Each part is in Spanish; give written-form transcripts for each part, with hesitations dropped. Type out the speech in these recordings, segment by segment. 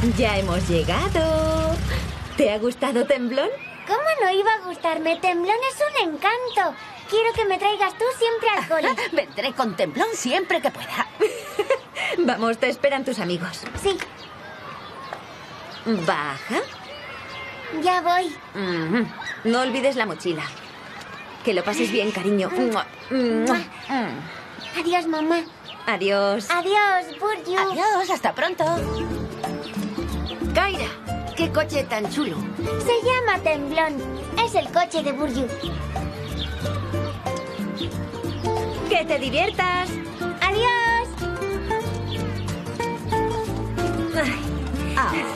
Ya hemos llegado. ¿Te ha gustado Temblón? ¿Cómo no iba a gustarme? Temblón es un encanto. Quiero que me traigas tú siempre al cole. Vendré con Temblón siempre que pueda. Vamos, te esperan tus amigos. Sí, Baja. ya voy. No olvides la mochila. Que lo pases bien, cariño. Adiós, mamá. Adiós. Adiós, Burju. Adiós, hasta pronto. Kaira, qué coche tan chulo. Se llama Temblón. Es el coche de Burju. Que te diviertas. Adiós. Ay,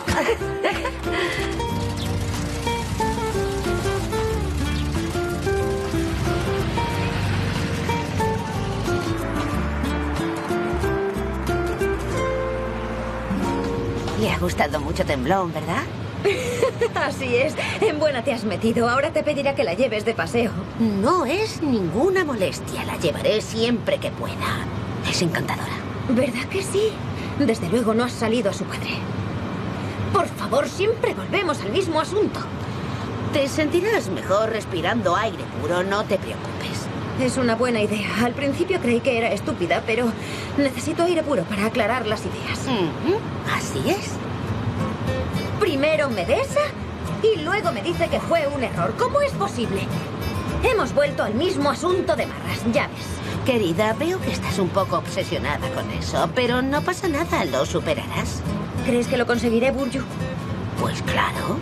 Le ha gustado mucho Temblón, ¿verdad? así es. En buena te has metido. Ahora te pedirá que la lleves de paseo. No es ninguna molestia. La llevaré siempre que pueda. Es encantadora. ¿Verdad que sí? Desde luego no has salido a su padre. Por favor, siempre volvemos al mismo asunto. Te sentirás mejor respirando aire puro, no te preocupes. Es una buena idea. Al principio creí que era estúpida, pero necesito aire puro para aclarar las ideas. Así es. Primero me besa y luego me dice que fue un error. ¿Cómo es posible? Hemos vuelto al mismo asunto de marras, ya ves. Querida, veo que estás un poco obsesionada con eso, pero no pasa nada, lo superarás. ¿Crees que lo conseguiré, Burju? Pues claro.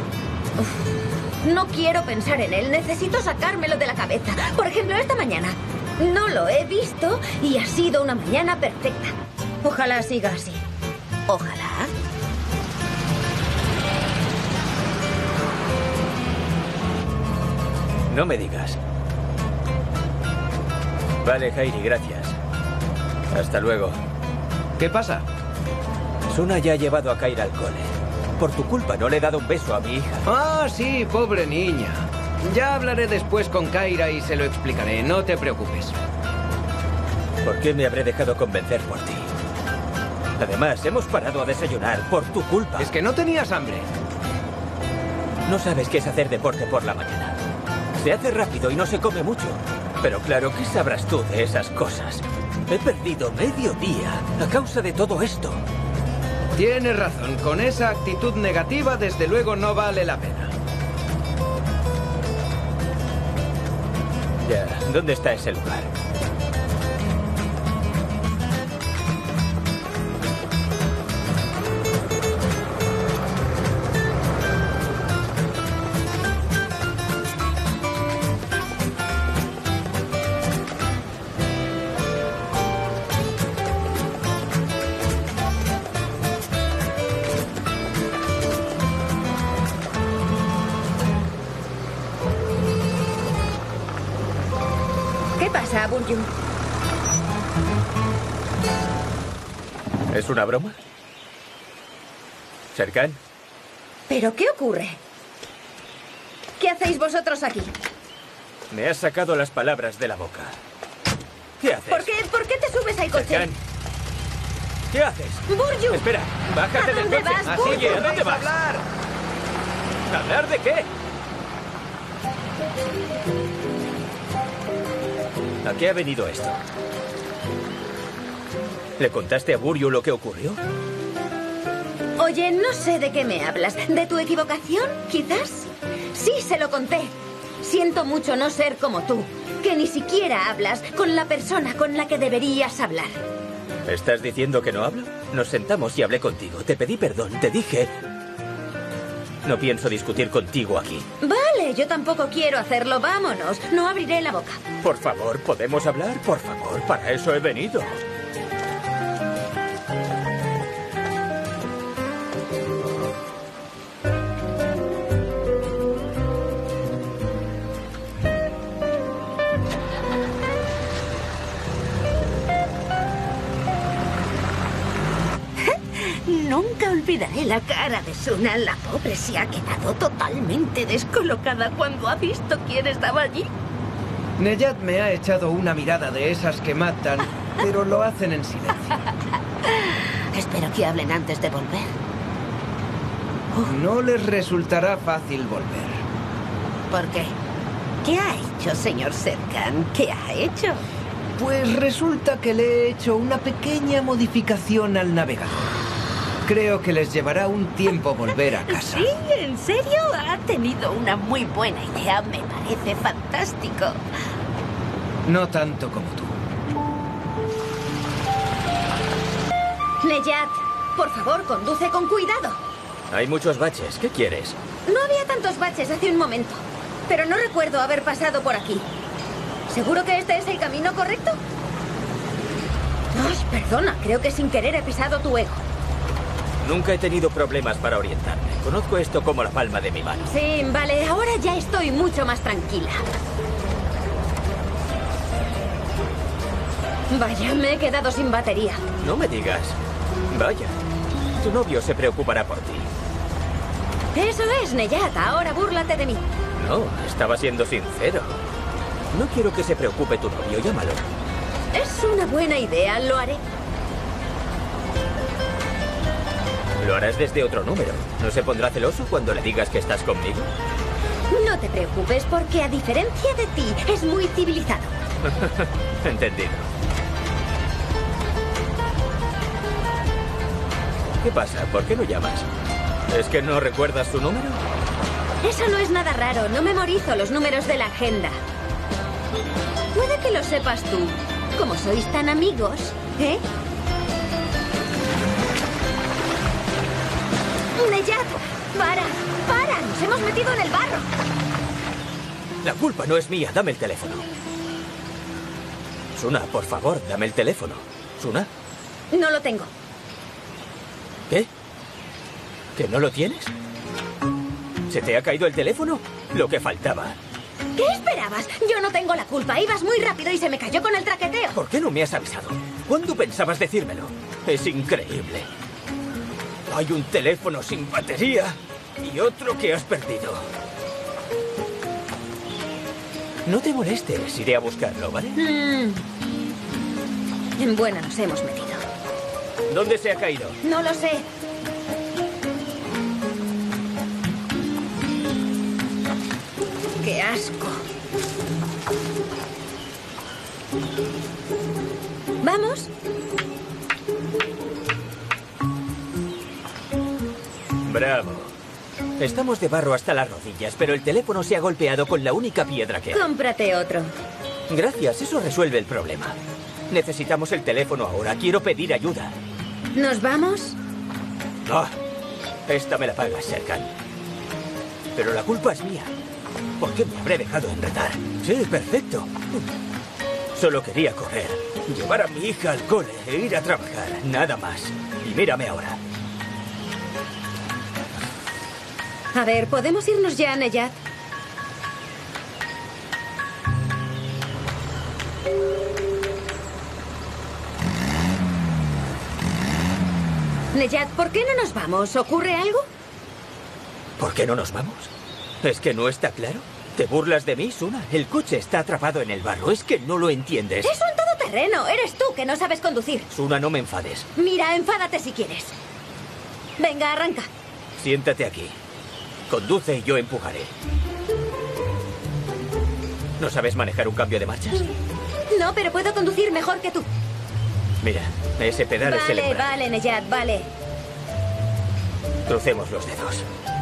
No quiero pensar en él. Necesito sacármelo de la cabeza. Por ejemplo, esta mañana. No lo he visto y ha sido una mañana perfecta. Ojalá siga así. Ojalá. No me digas. Vale, Kairi, gracias. Hasta luego. ¿Qué pasa? Suna ya ha llevado a Kaira al cole. Por tu culpa no le he dado un beso a mi hija. Ah, sí, pobre niña. Ya hablaré después con Kaira y se lo explicaré, no te preocupes. ¿Por qué me habré dejado convencer por ti? Además, hemos parado a desayunar por tu culpa. Es que no tenías hambre. No sabes qué es hacer deporte por la mañana. Se hace rápido y no se come mucho. Pero claro, ¿qué sabrás tú de esas cosas? He perdido medio día a causa de todo esto. Tienes razón, con esa actitud negativa desde luego no vale la pena. Ya, ¿dónde está ese lugar? ¿Qué pasa, Burju? ¿Es una broma? ¿Serkan? ¿Pero qué ocurre? ¿Qué hacéis vosotros aquí? Me has sacado las palabras de la boca. ¿Qué haces? ¿Por qué te subes al coche? Serkan, ¿qué haces? ¡Burju! Espera, bájate ¿A del dónde coche. vas, Así, Burju? ¿a dónde vas? ¿Hablar de qué? ¿A qué ha venido esto? ¿Le contaste a Burju lo que ocurrió? Oye, no sé de qué me hablas. ¿De tu equivocación, quizás? Sí, se lo conté. Siento mucho no ser como tú, que ni siquiera hablas con la persona con la que deberías hablar. ¿Estás diciendo que no hablo? Nos sentamos y hablé contigo. Te pedí perdón, te dije... No pienso discutir contigo aquí. Vale, yo tampoco quiero hacerlo. Vámonos. No abriré la boca. Por favor, ¿podemos hablar? Por favor, para eso he venido. Nunca olvidaré la cara de Suna. La pobre se ha quedado totalmente descolocada cuando ha visto quién estaba allí. Nejat me ha echado una mirada de esas que matan, pero lo hacen en silencio. Espero que hablen antes de volver. No les resultará fácil volver. ¿Por qué? ¿Qué ha hecho, señor Serkan? ¿Qué ha hecho? Pues resulta que le he hecho una pequeña modificación al navegador. Creo que les llevará un tiempo volver a casa. ¿Sí? ¿En serio? Ha tenido una muy buena idea. Me parece fantástico. No tanto como tú. Nejat, por favor, conduce con cuidado. Hay muchos baches. ¿Qué quieres? No había tantos baches hace un momento, pero no recuerdo haber pasado por aquí. ¿Seguro que este es el camino correcto? Ay, perdona, creo que sin querer he pisado tu ego. Nunca he tenido problemas para orientarme. Conozco esto como la palma de mi mano. Sí, vale, ahora ya estoy mucho más tranquila. Vaya, me he quedado sin batería. No me digas. Vaya, tu novio se preocupará por ti. Eso es, Nejat, ahora búrlate de mí. No, estaba siendo sincero. No quiero que se preocupe tu novio, llámalo. Es una buena idea, lo haré. Lo harás desde otro número. ¿No se pondrá celoso cuando le digas que estás conmigo? No te preocupes, porque a diferencia de ti, es muy civilizado. Entendido. ¿Qué pasa? ¿Por qué no llamas? ¿Es que no recuerdas su número? Eso no es nada raro, no memorizo los números de la agenda. Puede que lo sepas tú, como sois tan amigos, ¿eh? Nejat, para, nos hemos metido en el barro. La culpa no es mía, dame el teléfono. Suna, por favor, dame el teléfono. Suna, No lo tengo. ¿qué? ¿Que no lo tienes? ¿Se te ha caído el teléfono? Lo que faltaba. ¿Qué esperabas? Yo no tengo la culpa, ibas muy rápido y se me cayó con el traqueteo. ¿Por qué no me has avisado? ¿Cuándo pensabas decírmelo? Es increíble. Hay un teléfono sin batería y otro que has perdido. No te molestes, iré a buscarlo, ¿vale? En buena nos hemos metido. ¿Dónde se ha caído? No lo sé. ¡Qué asco! ¿Vamos? Bravo. Estamos de barro hasta las rodillas, pero el teléfono se ha golpeado con la única piedra que hay. Cómprate otro. Gracias, eso resuelve el problema. Necesitamos el teléfono ahora. Quiero pedir ayuda. ¿Nos vamos? Ah, esta me la pagas, Serkan. Pero la culpa es mía. ¿Por qué me habré dejado enredar? Sí, perfecto. Solo quería correr, llevar a mi hija al cole e ir a trabajar. Nada más. Y mírame ahora. A ver, ¿podemos irnos ya, Nejat? Nejat, ¿por qué no nos vamos? ¿Ocurre algo? ¿Por qué no nos vamos? ¿Es que no está claro? ¿Te burlas de mí, Suna? El coche está atrapado en el barro. Es que no lo entiendes. Es un todoterreno. Eres tú que no sabes conducir. Suna, no me enfades. Mira, enfádate si quieres. Venga, arranca. Siéntate aquí. Conduce y yo empujaré. ¿No sabes manejar un cambio de marchas? No, pero puedo conducir mejor que tú. Mira, ese pedal es el Vale, embrague. vale, Nejat, vale. Crucemos los dedos.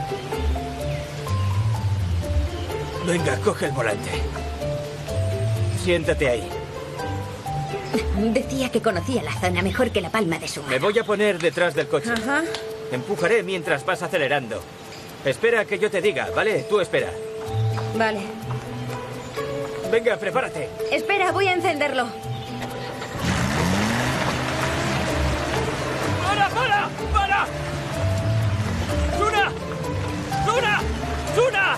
Venga, coge el volante. Siéntate ahí. Decía que conocía la zona mejor que la palma de su mano. Me voy a poner detrás del coche. Ajá. Empujaré mientras vas acelerando. Espera a que yo te diga, ¿vale? Tú espera. Vale. Venga, prepárate. Espera, voy a encenderlo. ¡Para, para! ¡Para! ¡Suna! ¡Suna! ¡Suna!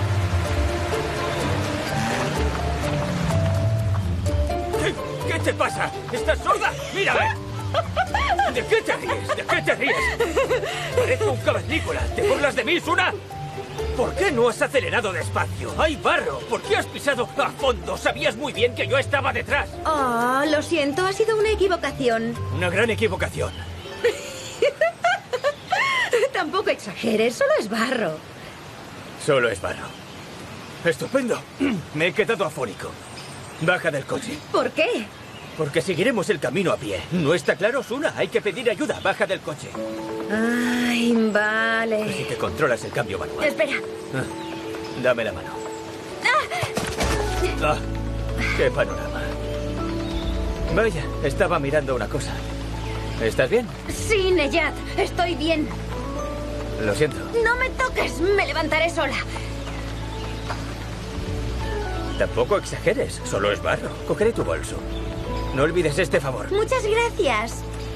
¿Qué te pasa? ¿Estás sorda? ¡Mírame! ¿De qué te ríes? ¿De qué te ríes? Parezco un cavernícola. ¿Te burlas de mí, Suna? ¿Por qué no has acelerado despacio? ¡Hay barro! ¿Por qué has pisado a fondo? Sabías muy bien que yo estaba detrás. Oh, lo siento, ha sido una equivocación. Una gran equivocación. Tampoco Tampoco exageres, solo es barro. Solo es barro. Estupendo. Me he quedado afónico. Baja del coche. ¿Por qué? Porque seguiremos el camino a pie. ¿No está claro, Suna? Hay que pedir ayuda. Baja del coche. Ay, Si vale. te controlas el cambio manual. Espera. Dame la mano. Ah, ¡qué panorama! Vaya, estaba mirando una cosa. ¿Estás bien? Sí, Neyat, estoy bien. Lo siento. No me toques, me levantaré sola. Tampoco exageres. Solo es barro. Cogeré tu bolso. No olvides este favor. Muchas gracias.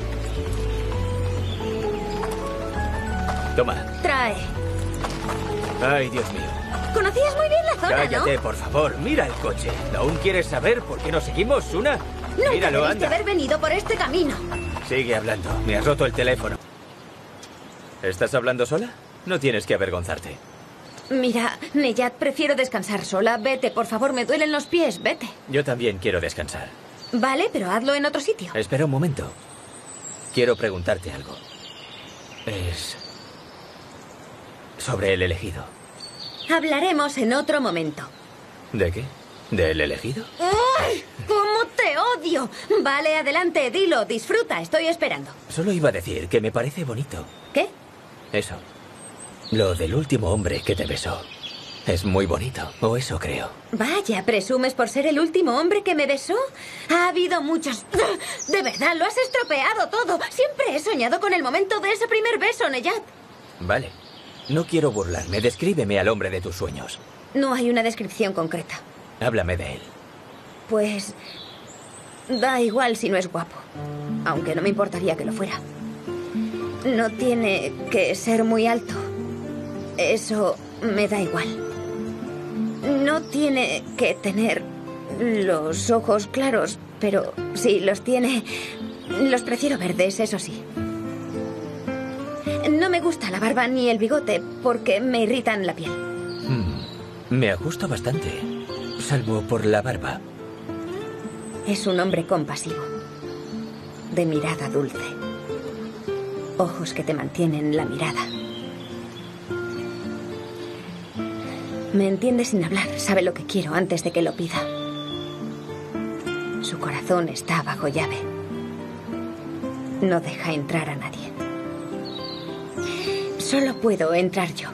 Toma. Trae. Ay, Dios mío. Conocías muy bien la zona, Cállate, por favor. Mira el coche. ¿Aún quieres saber por qué nos seguimos, Suna? ¿no? Nunca Míralo, debiste anda. haber venido por este camino. Sigue hablando. Me has roto el teléfono. ¿Estás hablando sola? No tienes que avergonzarte. Mira, Neyat, prefiero descansar sola. Vete, por favor, me duelen los pies. Vete. Yo también quiero descansar. Vale, pero hazlo en otro sitio. Espera un momento. Quiero preguntarte algo. Es sobre el elegido. Hablaremos en otro momento. ¿De qué? ¿Del elegido? ¡Ay! ¿Cómo te odio? Vale, adelante, dilo, disfruta, estoy esperando. Solo iba a decir que me parece bonito. ¿Qué? Eso. Lo del último hombre que te besó. Es muy bonito, o eso creo. Vaya, ¿presumes por ser el último hombre que me besó? Ha habido muchos... De verdad, lo has estropeado todo. Siempre he soñado con el momento de ese primer beso, Neyat. Vale. No quiero burlarme. Descríbeme al hombre de tus sueños. No hay una descripción concreta. Háblame de él. Pues... da igual si no es guapo. Aunque no me importaría que lo fuera. No tiene que ser muy alto. Eso me da igual. No tiene que tener los ojos claros, pero si los tiene, los prefiero verdes, eso sí. No me gusta la barba ni el bigote porque me irritan la piel. Me ajusto bastante, salvo por la barba. Es un hombre compasivo, de mirada dulce, ojos que te mantienen la mirada. Me entiende sin hablar, sabe lo que quiero antes de que lo pida. Su corazón está bajo llave. No deja entrar a nadie. Solo puedo entrar yo.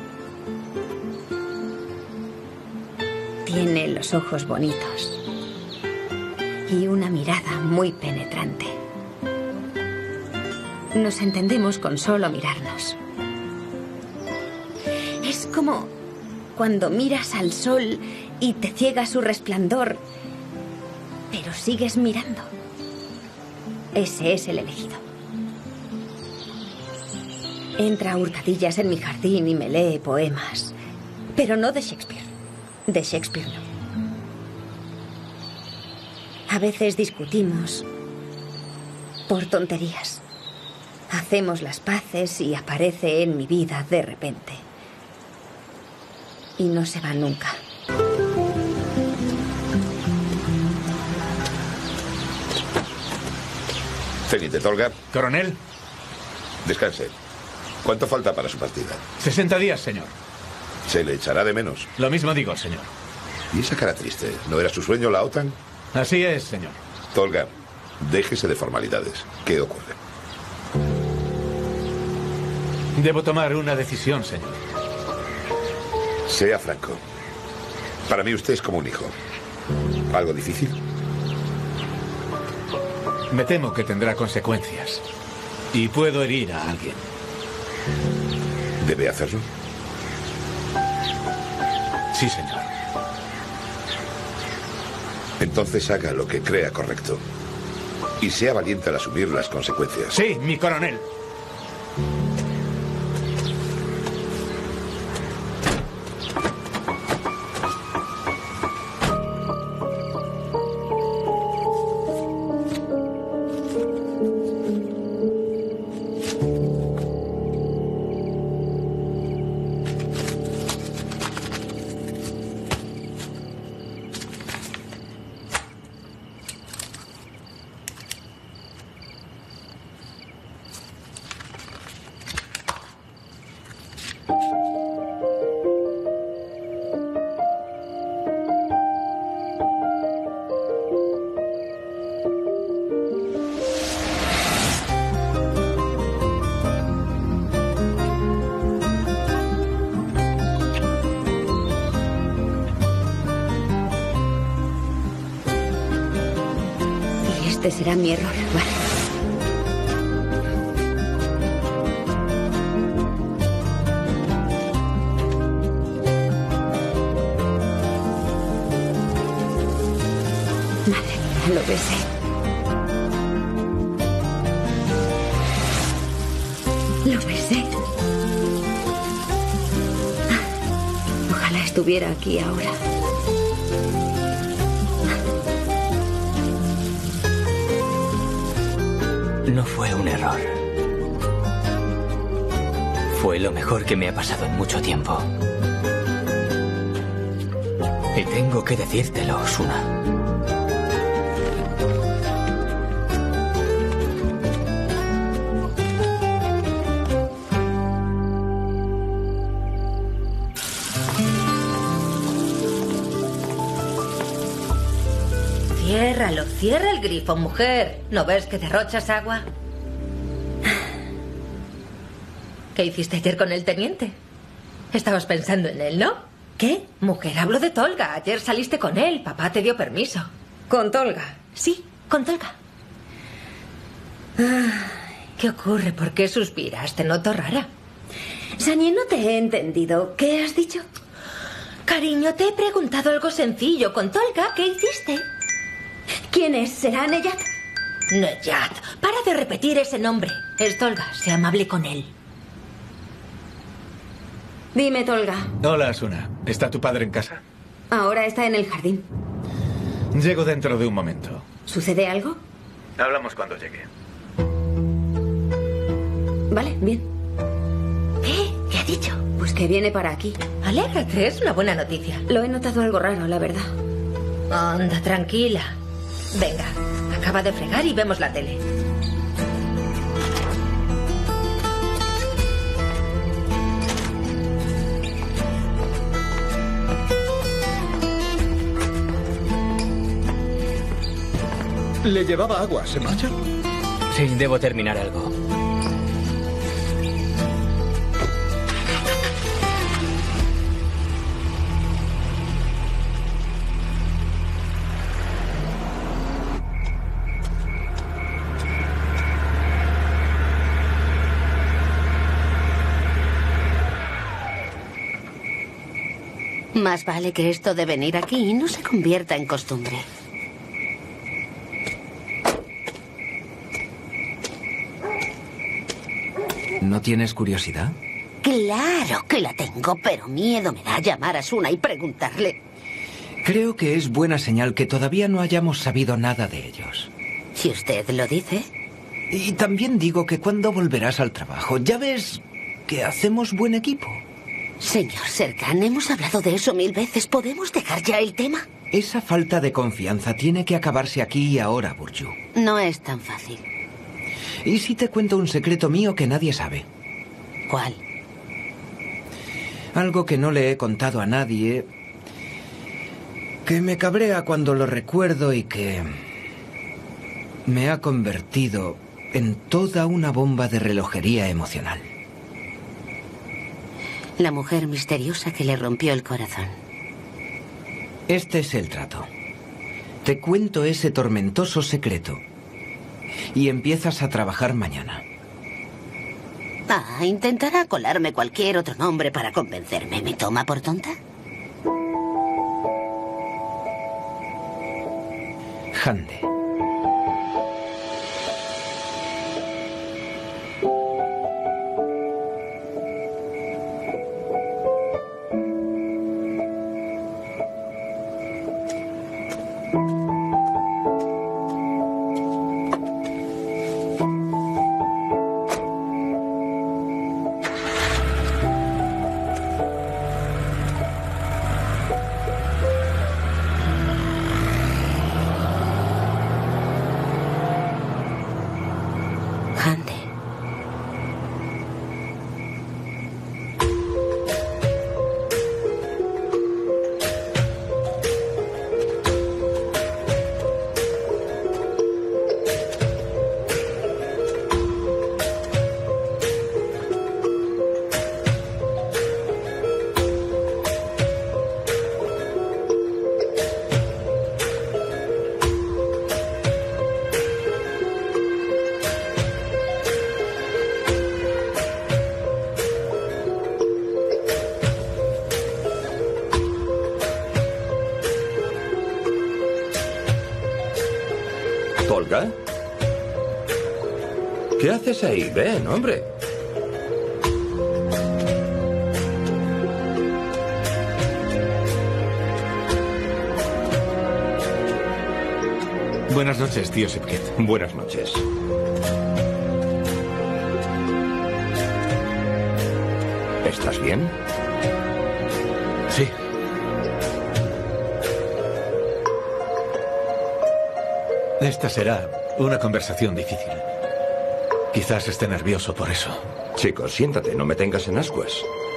Tiene los ojos bonitos y una mirada muy penetrante. Nos entendemos con solo mirarnos. Es como cuando miras al sol y te ciega su resplandor, pero sigues mirando. Ese es el elegido. Entra a hurtadillas en mi jardín y me lee poemas, pero no de Shakespeare. De Shakespeare no. A veces discutimos por tonterías. Hacemos las paces y aparece en mi vida de repente. Y no se va nunca. Teniente Tolga, Coronel, descanse. ¿Cuánto falta para su partida? 60 días, señor. Se le echará de menos. Lo mismo digo, señor. ¿Y esa cara triste? ¿No era su sueño la OTAN? Así es, señor. Tolga, déjese de formalidades. ¿Qué ocurre? Debo tomar una decisión, señor. Sea franco. Para mí usted es como un hijo. ¿Algo difícil? Me temo que tendrá consecuencias. Y puedo herir a alguien. ¿Debe hacerlo? Sí, señor. Entonces haga lo que crea correcto. Y sea valiente al asumir las consecuencias. Sí, mi coronel. Este será mi error. Vale. Madre mía, lo besé. Lo besé. Ojalá estuviera aquí ahora. No fue un error. Fue lo mejor que me ha pasado en mucho tiempo. Y tengo que decírtelo, Suna. Ciérralo, cierra el grifo, mujer. ¿No ves que derrochas agua? ¿Qué hiciste ayer con el teniente? Estabas pensando en él, ¿no? ¿Qué? Mujer, hablo de Tolga. Ayer saliste con él. Papá te dio permiso. ¿Con Tolga? Sí, con Tolga. ¿Qué ocurre? ¿Por qué suspiras? Te noto rara. Sani, no te he entendido. ¿Qué has dicho? Cariño, te he preguntado algo sencillo. ¿Con Tolga qué hiciste? ¿Quién es? ¿Será Nejat? Nejat. Para de repetir ese nombre. Es Tolga. Sé amable con él. Dime, Tolga. Hola, Suna. ¿Está tu padre en casa? Ahora está en el jardín. Llego dentro de un momento. ¿Sucede algo? Hablamos cuando llegue. Vale, bien. ¿Qué? ¿Qué ha dicho? Pues que viene para aquí. Alégrate, es una buena noticia. Lo he notado algo raro, la verdad. Anda, tranquila. Venga, acaba de fregar y vemos la tele. Le llevaba agua. ¿Se marcha? Sí, debo terminar algo. Más vale que esto de venir aquí no se convierta en costumbre. ¿No tienes curiosidad? Claro que la tengo, pero miedo me da llamar a Suna y preguntarle. Creo que es buena señal que todavía no hayamos sabido nada de ellos. Si usted lo dice. Y también digo que cuando volverás al trabajo, ya ves que hacemos buen equipo. Señor Serkan, hemos hablado de eso 1000 veces. ¿Podemos dejar ya el tema? Esa falta de confianza tiene que acabarse aquí y ahora, Burcu. No es tan fácil. ¿Y si te cuento un secreto mío que nadie sabe? ¿Cuál? Algo que no le he contado a nadie, que me cabrea cuando lo recuerdo y que me ha convertido en toda una bomba de relojería emocional. La mujer misteriosa que le rompió el corazón. Este es el trato. Te cuento ese tormentoso secreto y empiezas a trabajar mañana. Intentará colarme cualquier otro nombre para convencerme. ¿Me toma por tonta? Hande. ¿Tolga? ¿Qué haces ahí? Ven, hombre. Buenas noches, tío Sepket. Buenas noches. ¿Estás bien? Sí. Esta será una conversación difícil. Quizás esté nervioso por eso. Chicos, siéntate, no me tengas en ascuas.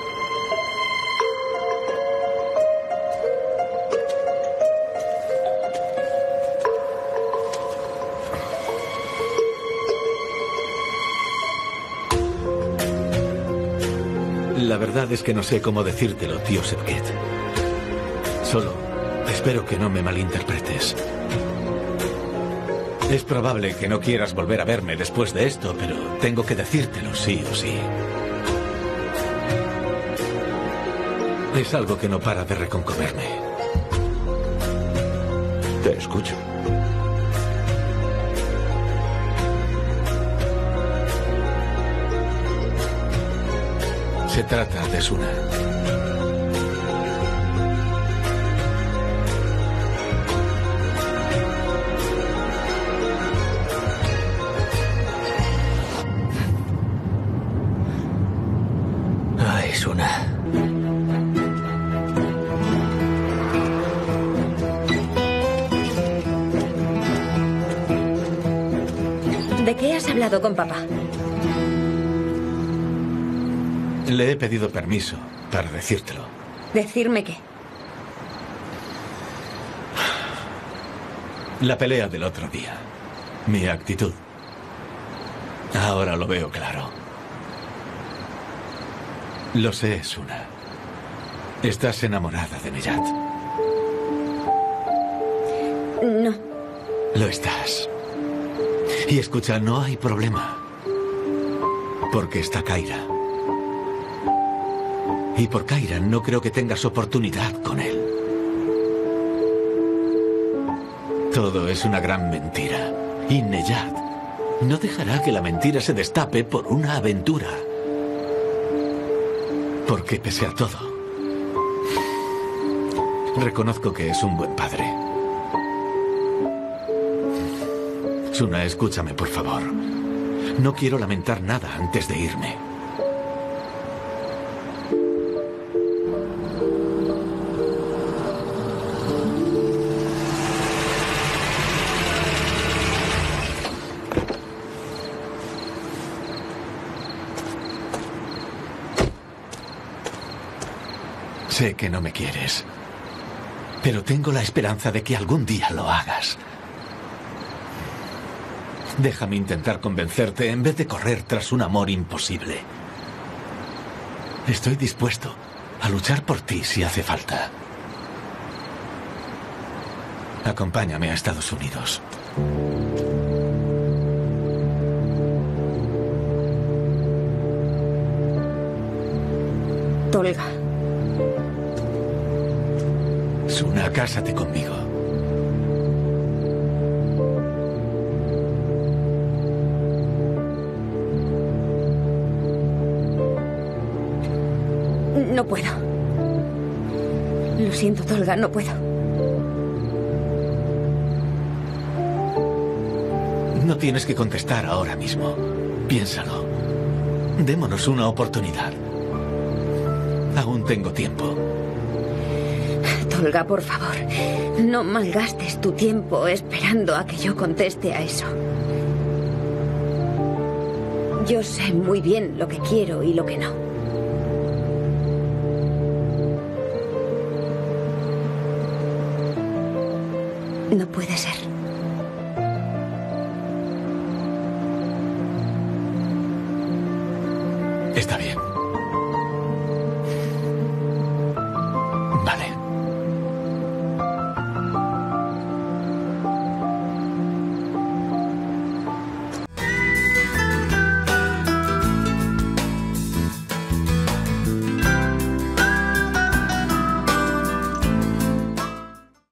La verdad es que no sé cómo decírtelo, tío Sepket. Solo espero que no me malinterpretes. Es probable que no quieras volver a verme después de esto, pero tengo que decírtelo sí o sí. Es algo que no para de reconcomerme. Te escucho. Se trata de Suna. Ay, Suna. ¿De qué has hablado con papá? Le he pedido permiso para decírtelo. ¿Decirme qué? La pelea del otro día. Mi actitud. Ahora lo veo claro. Lo sé, Suna. Estás enamorada de Nejat. No. Lo estás. Y escucha, no hay problema. Porque está Kaira. Y por Kaira no creo que tengas oportunidad con él. Todo es una gran mentira. Y Nejat no dejará que la mentira se destape por una aventura. Porque pese a todo, reconozco que es un buen padre. Suna, escúchame, por favor. No quiero lamentar nada antes de irme. Sé que no me quieres, pero tengo la esperanza de que algún día lo hagas. Déjame intentar convencerte en vez de correr tras un amor imposible. Estoy dispuesto a luchar por ti si hace falta. Acompáñame a Estados Unidos. Tolga. Suna, cásate conmigo. No puedo. Lo siento, Tolga, no puedo. No tienes que contestar ahora mismo. Piénsalo. Démonos una oportunidad. Aún tengo tiempo. Tolga, por favor, no malgastes tu tiempo esperando a que yo conteste a eso. Yo sé muy bien lo que quiero y lo que no. No puede ser. Está bien.